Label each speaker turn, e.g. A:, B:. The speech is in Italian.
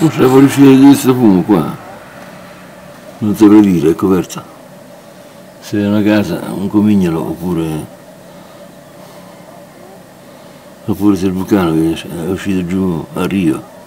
A: Non c'è fuoriuscita di questo fumo qua. Non saprei dire, è coperta. Se è una casa, un comignolo oppure se è il vulcano che è uscito giù a Rio.